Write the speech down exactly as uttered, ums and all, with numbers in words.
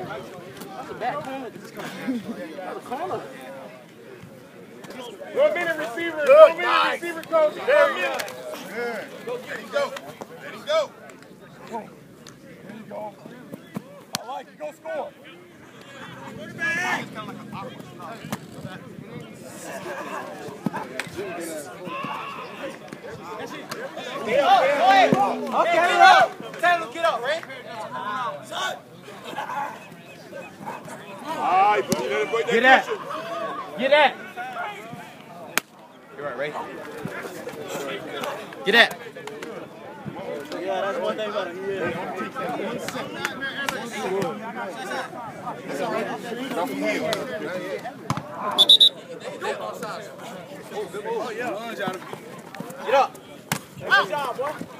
That's a back corner. That's a corner. One minute receiver. One minute nice. Receiver coach. There he is. Good. Let him go. Let him go. There you go. I like it. Go score. Get up, get up. Okay, get up. Tell him to get up, right? All right, but you gotta break that. Get that. Get that. You're right, Ray. Get that. Yeah, that's one thing about it. Yeah. Get up. Good job, boy.